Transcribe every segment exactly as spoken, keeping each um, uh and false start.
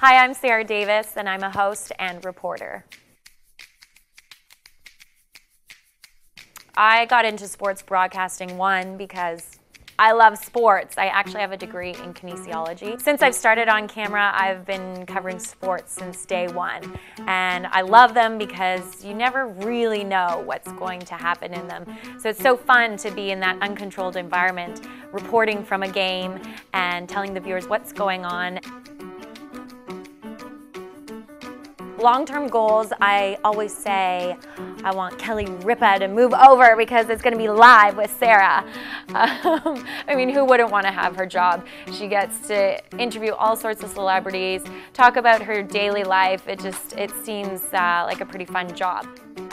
Hi, I'm Sarah Davis, and I'm a host and reporter. I got into sports broadcasting, one, because I love sports. I actually have a degree in kinesiology. Since I've started on camera, I've been covering sports since day one. And I love them because you never really know what's going to happen in them. So it's so fun to be in that uncontrolled environment, reporting from a game and telling the viewers what's going on. Long-term goals, I always say I want Kelly Ripa to move over because it's going to be live with Sarah. Um, I mean, who wouldn't want to have her job? She gets to interview all sorts of celebrities, talk about her daily life. It just, it seems uh, like a pretty fun job.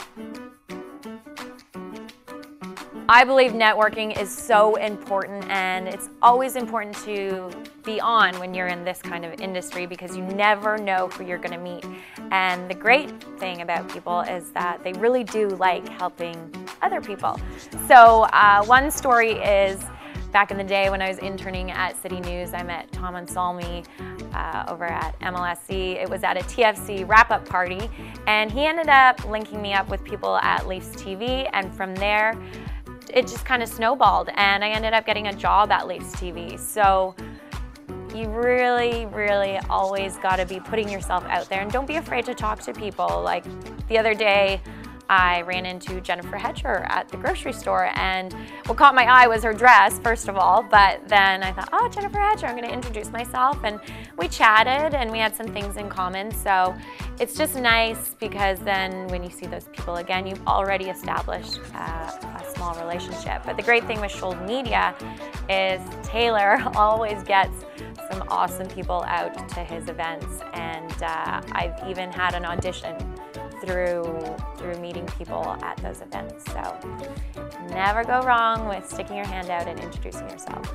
I believe networking is so important, and it's always important to be on when you're in this kind of industry because you never know who you're going to meet. And the great thing about people is that they really do like helping other people. So uh, one story is back in the day when I was interning at City News, I met Tom Anselmi uh, over at M L S C. It was at a T F C wrap-up party, and he ended up linking me up with people at Leafs T V, and from there, it just kind of snowballed, and I ended up getting a job at Leafs T V. So you really, really always got to be putting yourself out there, and don't be afraid to talk to people. Like the other day, I ran into Jennifer Hedger at the grocery store, and what caught my eye was her dress, first of all, but then I thought, oh, Jennifer Hedger, I'm going to introduce myself, and we chatted, and we had some things in common, so it's just nice because then when you see those people again, you've already established uh, a small relationship. But the great thing with Shold Media is Taylor always gets some awesome people out to his events, and uh, I've even had an audition through through meeting people at those events. So never go wrong with sticking your hand out and introducing yourself.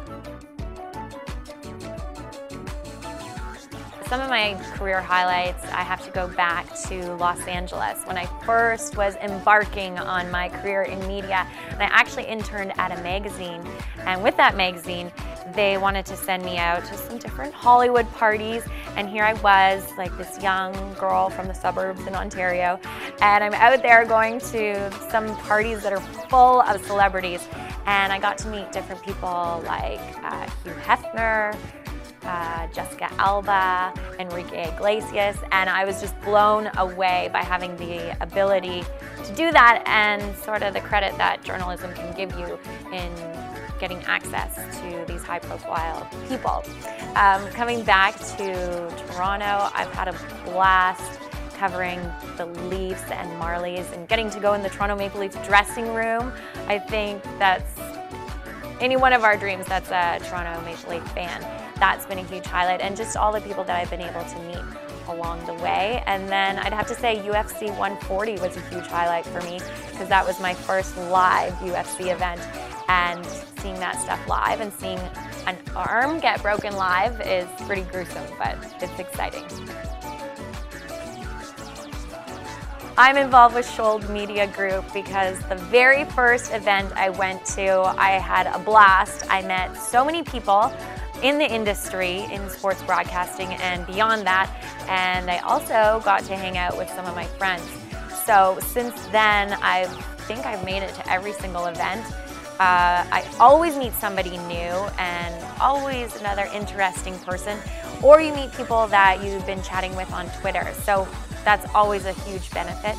Some of my career highlights, I have to go back to Los Angeles when I first was embarking on my career in media. And I actually interned at a magazine, and with that magazine, they wanted to send me out to some different Hollywood parties, and here I was, like this young girl from the suburbs in Ontario, and I'm out there going to some parties that are full of celebrities, and I got to meet different people like uh, Hugh Hefner, Uh, Jessica Alba, Enrique Iglesias, and I was just blown away by having the ability to do that and sort of the credit that journalism can give you in getting access to these high-profile people. Um, coming back to Toronto, I've had a blast covering the Leafs and Marlies and getting to go in the Toronto Maple Leafs dressing room. I think that's any one of our dreams that's a Toronto Maple Leaf fan. That's been a huge highlight, and just all the people that I've been able to meet along the way. And then I'd have to say U F C one forty was a huge highlight for me because that was my first live U F C event, and seeing that stuff live and seeing an arm get broken live is pretty gruesome, but it's exciting. I'm involved with Shold Media Group because the very first event I went to, I had a blast. I met so many people in the industry, in sports broadcasting and beyond that, and I also got to hang out with some of my friends. So since then, I think I've made it to every single event. Uh, I always meet somebody new and always another interesting person, or you meet people that you've been chatting with on Twitter. So that's always a huge benefit.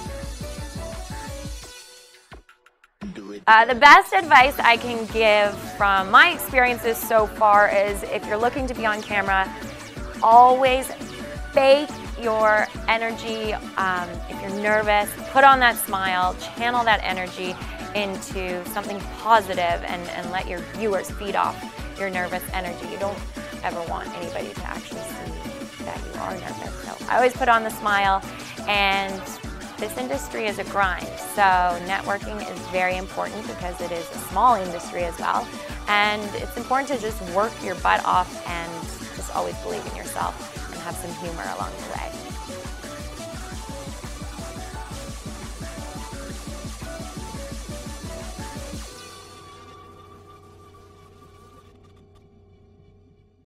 Uh, the best advice I can give from my experiences so far is if you're looking to be on camera, always fake your energy. Um, if you're nervous, put on that smile, channel that energy into something positive, and, and let your viewers feed off your nervous energy. You don't ever want anybody to actually see that you are nervous. So I always put on the smile, and this industry is a grind, so networking is very important because it is a small industry as well, and it's important to just work your butt off and just always believe in yourself and have some humor along the way.